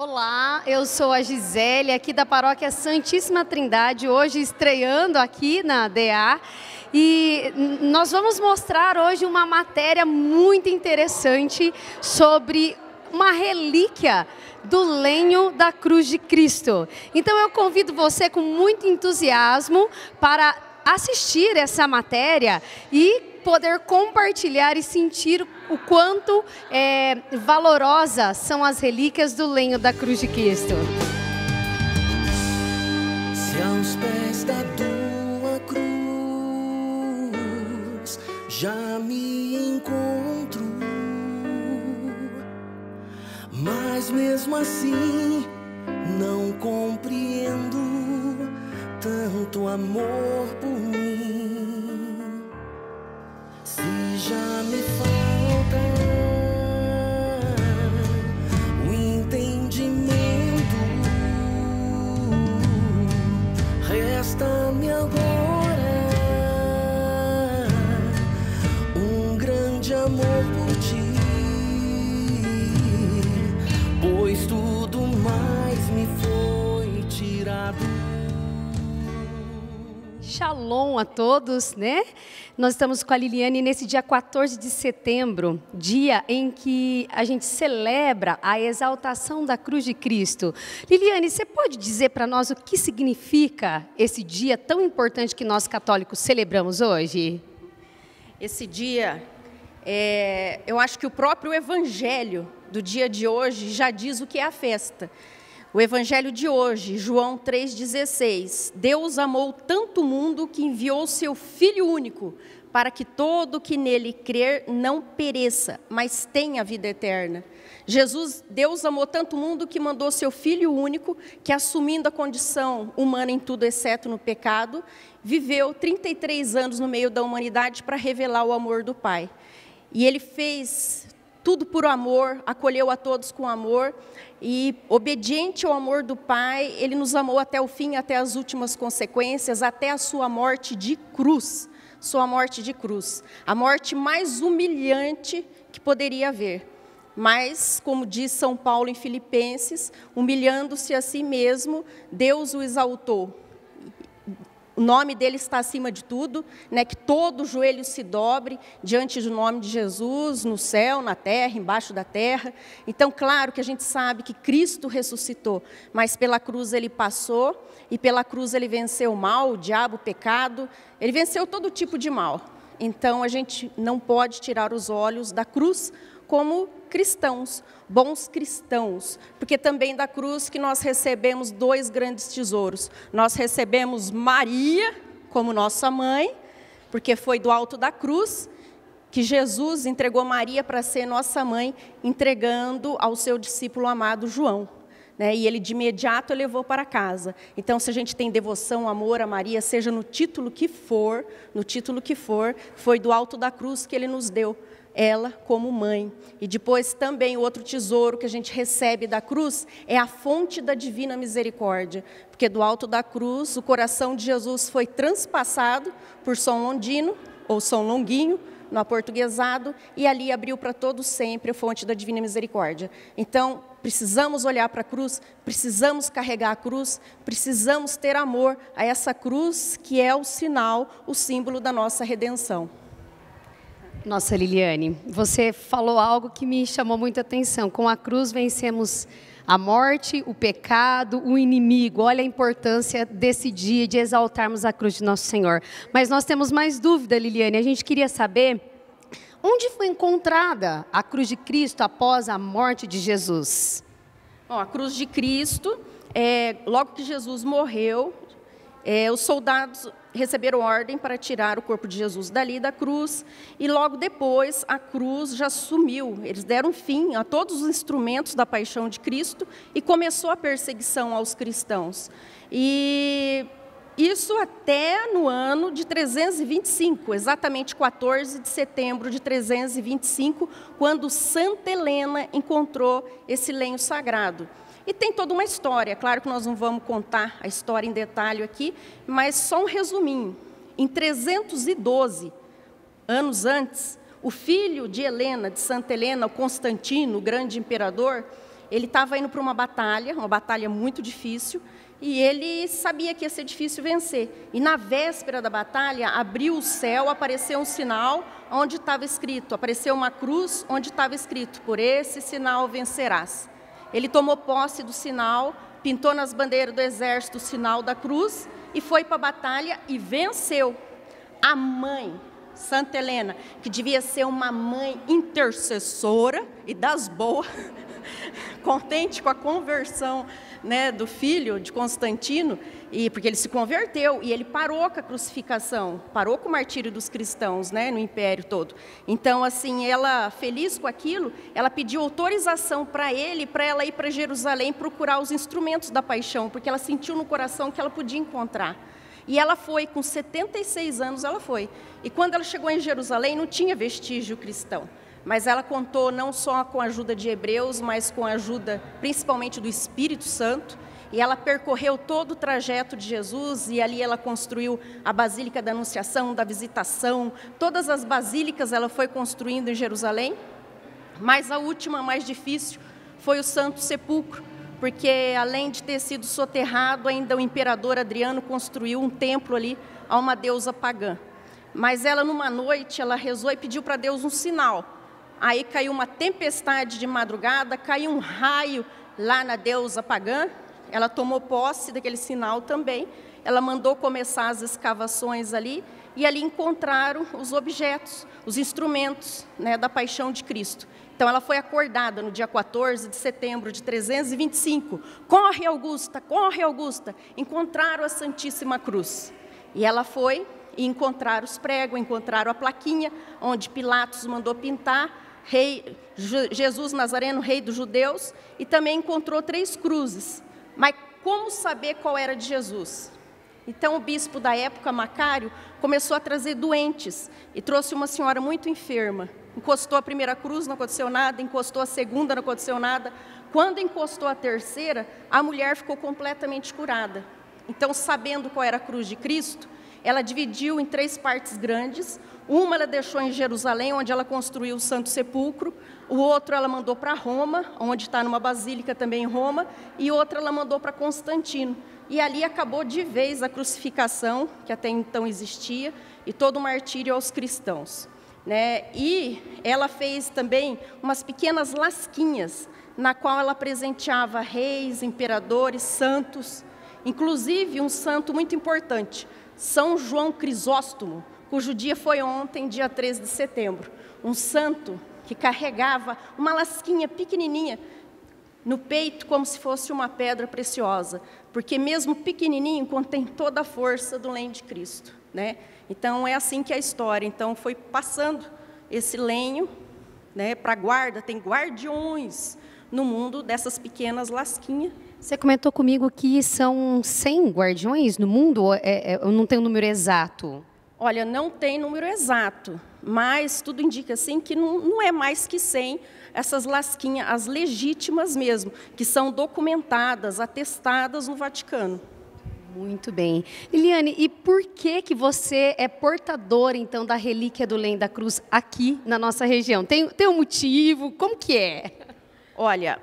Olá, eu sou a Gisele, aqui da Paróquia Santíssima Trindade, hoje estreando aqui na DA. E nós vamos mostrar hoje uma matéria muito interessante sobre uma relíquia do lenho da cruz de Cristo. Então eu convido você com muito entusiasmo para assistir essa matéria e poder compartilhar e sentir o quanto valorosas são as relíquias do lenho da cruz de Cristo. Se aos pés da tua cruz já me encontro, mas mesmo assim não compreendo tanto amor por mim. Se já me falta o entendimento, resta-me agora um grande amor por ti, pois tudo mais me foi tirado. Shalom a todos, né? Nós estamos com a Liliane nesse dia 14 de setembro, dia em que a gente celebra a exaltação da cruz de Cristo. Liliane, você pode dizer para nós o que significa esse dia tão importante que nós católicos celebramos hoje? Esse dia, eu acho que o próprio evangelho do dia de hoje já diz o que é a festa. O evangelho de hoje, João 3,16, Deus amou tanto o mundo que enviou seu Filho único, para que todo que nele crer não pereça, mas tenha vida eterna. Deus amou tanto o mundo que mandou seu Filho único, que assumindo a condição humana em tudo exceto no pecado, viveu 33 anos no meio da humanidade para revelar o amor do Pai. E ele fez tudo por amor, acolheu a todos com amor, e obediente ao amor do Pai, Ele nos amou até o fim, até as últimas consequências, até a sua morte de cruz. Sua morte de cruz, a morte mais humilhante que poderia haver. Mas, como diz São Paulo em Filipenses, humilhando-se a si mesmo, Deus o exaltou. O nome dele está acima de tudo, né, que todo joelho se dobre diante do nome de Jesus, no céu, na terra, embaixo da terra. Então, claro que a gente sabe que Cristo ressuscitou, mas pela cruz ele passou, e pela cruz ele venceu o mal, o diabo, o pecado, ele venceu todo tipo de mal. Então, a gente não pode tirar os olhos da cruz como cristãos, bons cristãos, porque também da cruz que nós recebemos dois grandes tesouros. Nós recebemos Maria como nossa mãe, porque foi do alto da cruz que Jesus entregou Maria para ser nossa mãe, entregando ao seu discípulo amado João. E ele de imediato levou para casa. Então, se a gente tem devoção, amor a Maria, seja no título que for, foi do alto da cruz que ele nos deu ela como mãe. E depois também o outro tesouro que a gente recebe da cruz é a fonte da divina misericórdia, porque do alto da cruz o coração de Jesus foi transpassado por São Londino, ou São Longuinho, no aportuguesado, e ali abriu para todo sempre a fonte da divina misericórdia. Então, precisamos olhar para a cruz, precisamos carregar a cruz, precisamos ter amor a essa cruz que é o sinal, o símbolo da nossa redenção. Nossa, Liliane, você falou algo que me chamou muita atenção. Com a cruz vencemos a morte, o pecado, o inimigo. Olha a importância desse dia de exaltarmos a cruz de Nosso Senhor. Mas nós temos mais dúvida, Liliane. A gente queria saber onde foi encontrada a cruz de Cristo após a morte de Jesus. Bom, a cruz de Cristo, logo que Jesus morreu, os soldados receberam ordem para tirar o corpo de Jesus dali da cruz, e logo depois a cruz já sumiu. Eles deram fim a todos os instrumentos da paixão de Cristo e começou a perseguição aos cristãos. E isso até no ano de 325, exatamente 14 de setembro de 325, quando Santa Helena encontrou esse lenho sagrado. E tem toda uma história, claro que nós não vamos contar a história em detalhe aqui, mas só um resuminho. Em 312 anos antes, o filho de Helena, de Santa Helena, o Constantino, o grande imperador, Ele estava indo para uma batalha muito difícil, e ele sabia que ia ser difícil vencer. E na véspera da batalha, abriu o céu, apareceu um sinal onde estava escrito, apareceu uma cruz onde estava escrito: por esse sinal vencerás. Ele tomou posse do sinal, pintou nas bandeiras do exército o sinal da cruz, e foi para a batalha e venceu. A mãe, Santa Helena, que devia ser uma mãe intercessora e das boas, contente com a conversão, né, do filho de Constantino, porque ele se converteu e ele parou com a crucificação, parou com o martírio dos cristãos, né, no império todo. Então, assim, ela, feliz com aquilo, ela pediu autorização para ela ir para Jerusalém procurar os instrumentos da paixão, porque ela sentiu no coração que ela podia encontrar. E ela foi, com 76 anos ela foi. E quando ela chegou em Jerusalém, não tinha vestígio cristão. Mas ela contou não só com a ajuda de Hebreus, mas com a ajuda principalmente do Espírito Santo. E ela percorreu todo o trajeto de Jesus, e ali ela construiu a Basílica da Anunciação, da Visitação. Todas as basílicas ela foi construindo em Jerusalém. Mas a última, mais difícil, foi o Santo Sepulcro, porque além de ter sido soterrado, ainda o imperador Adriano construiu um templo ali a uma deusa pagã. Mas ela, numa noite, ela rezou e pediu para Deus um sinal. Aí caiu uma tempestade de madrugada, caiu um raio lá na deusa pagã, ela tomou posse daquele sinal também, ela mandou começar as escavações ali, e ali encontraram os objetos, os instrumentos, né, da paixão de Cristo. Então ela foi acordada no dia 14 de setembro de 325, corre Augusta, encontraram a Santíssima Cruz. E ela foi e encontraram os pregos, encontraram a plaquinha, onde Pilatos mandou pintar, Rei Jesus Nazareno, rei dos judeus, e também encontrou 3 cruzes. Mas como saber qual era de Jesus? Então o bispo da época, Macário, começou a trazer doentes, e trouxe uma senhora muito enferma. Encostou a primeira cruz, não aconteceu nada, encostou a segunda, não aconteceu nada. Quando encostou a terceira, a mulher ficou completamente curada. Então, sabendo qual era a cruz de Cristo, ela dividiu em 3 partes grandes. Uma ela deixou em Jerusalém, onde ela construiu o Santo Sepulcro. O outro ela mandou para Roma, onde está numa basílica também em Roma. E outra ela mandou para Constantino. E ali acabou de vez a crucificação, que até então existia, e todo o martírio aos cristãos, né? E ela fez também umas pequenas lasquinhas, na qual ela presenteava reis, imperadores, santos. Inclusive um santo muito importante, São João Crisóstomo, cujo dia foi ontem, dia 13 de setembro. Um santo que carregava uma lasquinha pequenininha no peito, como se fosse uma pedra preciosa, porque mesmo pequenininho contém toda a força do lenho de Cristo, né? Então é assim que é a história. Então foi passando esse lenho, né, para guarda, tem guardiões no mundo dessas pequenas lasquinhas. Você comentou comigo que são 100 guardiões no mundo, eu não tenho um número exato. Olha, não tem número exato, mas tudo indica assim que não é mais que 100 essas lasquinhas, as legítimas mesmo, que são documentadas, atestadas no Vaticano. Muito bem. Eliane, e por que você é portadora, então, da relíquia do lenho da cruz aqui na nossa região? Tem um motivo? Como que é? Olha,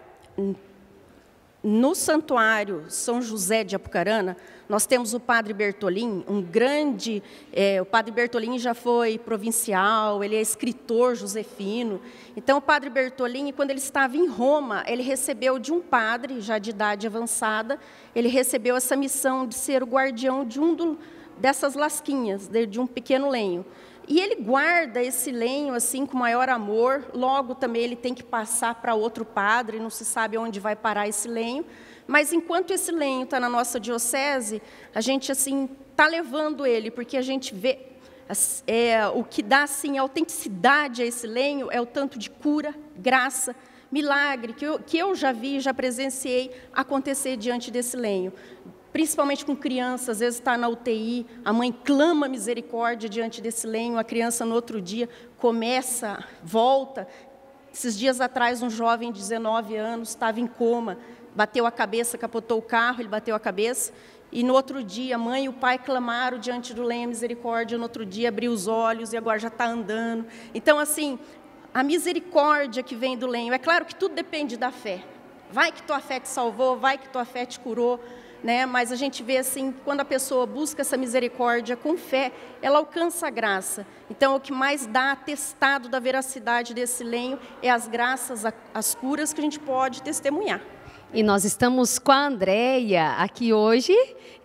no Santuário São José de Apucarana, nós temos o Padre Bertolin, um grande... o Padre Bertolin já foi provincial, ele é escritor josefino. Então, o Padre Bertolin, quando ele estava em Roma, ele recebeu de um padre, já de idade avançada, ele recebeu essa missão de ser o guardião de dessas lasquinhas, de um pequeno lenho. E ele guarda esse lenho assim com maior amor, logo também ele tem que passar para outro padre, não se sabe onde vai parar esse lenho, mas enquanto esse lenho está na nossa diocese, a gente assim está levando ele, porque a gente vê o que dá assim autenticidade a esse lenho é o tanto de cura, graça, milagre que eu já vi, já presenciei acontecer diante desse lenho. Principalmente com crianças, às vezes está na UTI, a mãe clama misericórdia diante desse lenho, a criança no outro dia começa, volta. Esses dias atrás, um jovem de 19 anos estava em coma, bateu a cabeça, capotou o carro, ele bateu a cabeça, e no outro dia a mãe e o pai clamaram diante do lenho misericórdia, no outro dia abriu os olhos e agora já está andando. Então, assim, a misericórdia que vem do lenho, é claro que tudo depende da fé. vai que tua fé te salvou, vai que tua fé te curou, né? Mas a gente vê assim, quando a pessoa busca essa misericórdia com fé, ela alcança a graça. Então, o que mais dá atestado da veracidade desse lenho é as graças, as curas que a gente pode testemunhar. E nós estamos com a Andréia aqui hoje,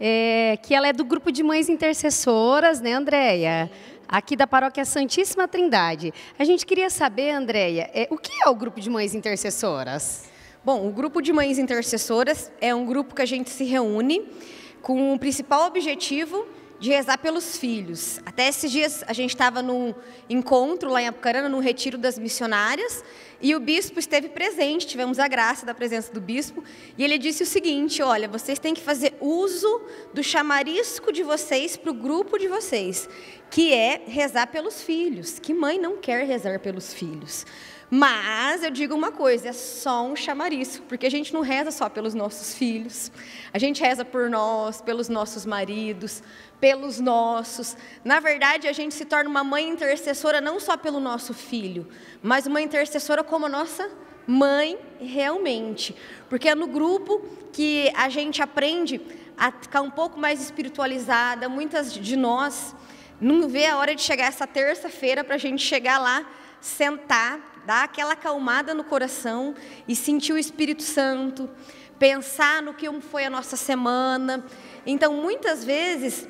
que ela é do grupo de mães intercessoras, né, Andréia? Aqui da Paróquia Santíssima Trindade. A gente queria saber, Andréia, o que é o grupo de mães intercessoras? Bom, o grupo de mães intercessoras é um grupo que a gente se reúne com o principal objetivo de rezar pelos filhos. Até esses dias a gente estava num encontro lá em Apucarana, num retiro das missionárias, e o bispo esteve presente, tivemos a graça da presença do bispo, e ele disse o seguinte: olha, vocês têm que fazer uso do chamarisco de vocês para o grupo de vocês, que é rezar pelos filhos. Que mãe não quer rezar pelos filhos? Mas eu digo uma coisa, é só um chamarisco, porque a gente não reza só pelos nossos filhos, a gente reza por nós, pelos nossos maridos, pelos nossos. Na verdade, a gente se torna uma mãe intercessora não só pelo nosso filho, mas uma intercessora como a nossa mãe realmente. Porque é no grupo que a gente aprende a ficar um pouco mais espiritualizada. Muitas de nós não vê a hora de chegar essa terça-feira para a gente chegar lá, sentar, dar aquela acalmada no coração e sentir o Espírito Santo, pensar no que foi a nossa semana. Então, muitas vezes,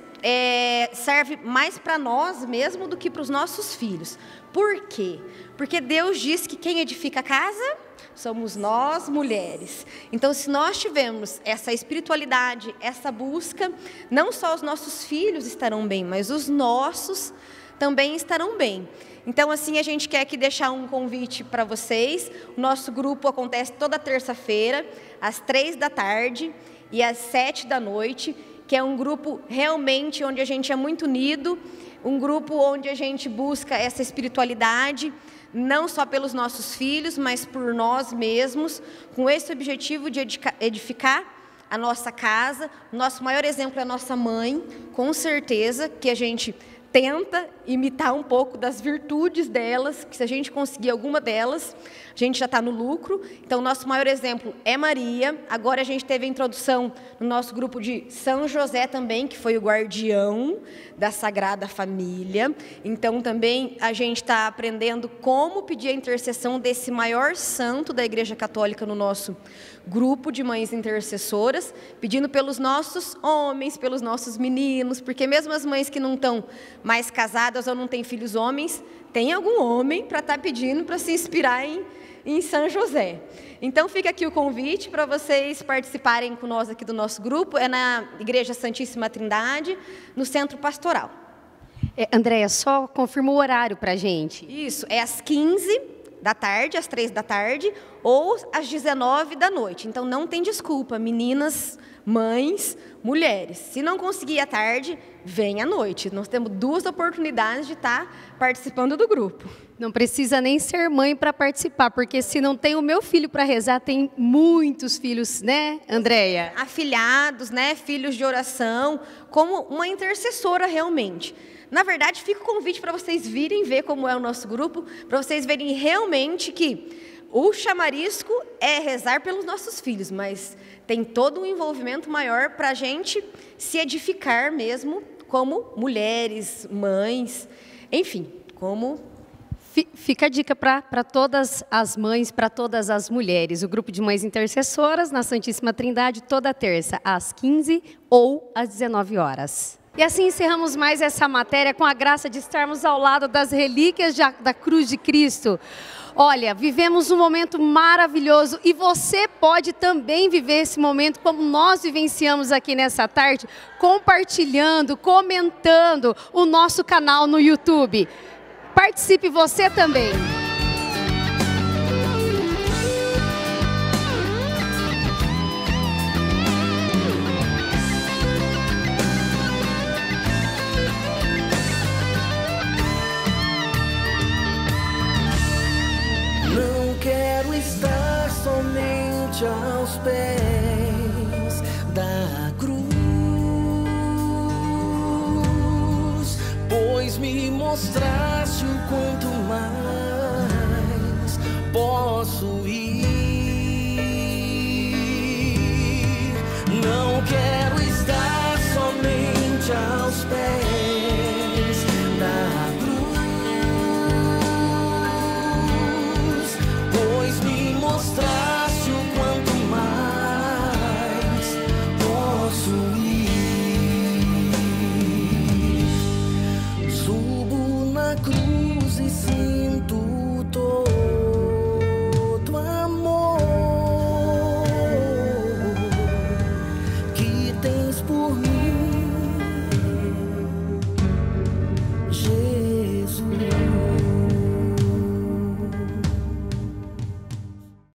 serve mais para nós mesmo do que para os nossos filhos. Por quê? Porque Deus diz que quem edifica a casa somos nós, mulheres. Então, se nós tivermos essa espiritualidade, essa busca, não só os nossos filhos estarão bem, mas os nossos também estarão bem. Então, assim, a gente quer aqui deixar um convite para vocês. O nosso grupo acontece toda terça-feira, às 15h e às 19h, que é um grupo realmente onde a gente é muito unido, um grupo onde a gente busca essa espiritualidade, não só pelos nossos filhos, mas por nós mesmos, com esse objetivo de edificar a nossa casa. O nosso maior exemplo é a nossa mãe, com certeza, que a gente tenta imitar um pouco das virtudes delas, que se a gente conseguir alguma delas, a gente já está no lucro. Então, o nosso maior exemplo é Maria. Agora a gente teve a introdução no nosso grupo de São José também, que foi o guardião da Sagrada Família. Então, também a gente está aprendendo como pedir a intercessão desse maior santo da Igreja Católica no nosso grupo de mães intercessoras, pedindo pelos nossos homens, pelos nossos meninos, porque mesmo as mães que não estão mais casadas ou não têm filhos homens, tem algum homem para estar pedindo para se inspirar em São José. Então fica aqui o convite para vocês participarem com nós aqui do nosso grupo, é na Igreja Santíssima Trindade, no Centro Pastoral. Andréia, só confirma o horário para a gente. Isso, é às 15h, às 15h, ou às 19h. Então não tem desculpa, meninas, mães, mulheres. Se não conseguir à tarde, vem à noite. Nós temos 2 oportunidades de estar participando do grupo. Não precisa nem ser mãe para participar, porque se não tem o meu filho para rezar, tem muitos filhos, né, Andréia? Afilhados, né, filhos de oração, como uma intercessora realmente. Na verdade, fica o convite para vocês virem ver como é o nosso grupo, para vocês verem realmente que o chamarisco é rezar pelos nossos filhos, mas tem todo um envolvimento maior para a gente se edificar mesmo como mulheres, mães, enfim, como... Fica a dica para todas as mães, para todas as mulheres. O grupo de mães intercessoras na Santíssima Trindade, toda terça, às 15h ou às 19h. E assim encerramos mais essa matéria com a graça de estarmos ao lado das relíquias da cruz de Cristo. Olha, vivemos um momento maravilhoso e você pode também viver esse momento como nós vivenciamos aqui nessa tarde, compartilhando, comentando o nosso canal no YouTube. Participe você também. Não quero estar somente aos pés da cruz, pois me mostraste o quanto mais posso ir. não quero